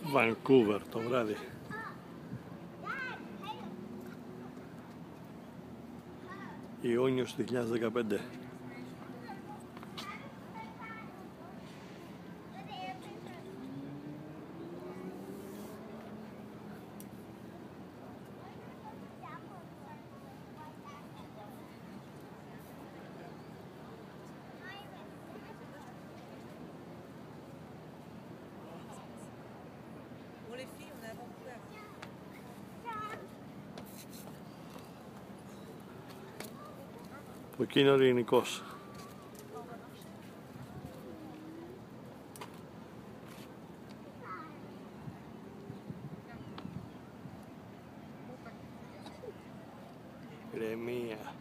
Vancouver το βράδυ. Ιούνιος 2015. Bon, les filles, on est à Vancouver. Από εκεί είναι ο Ειρηνικός. Ηρεμία.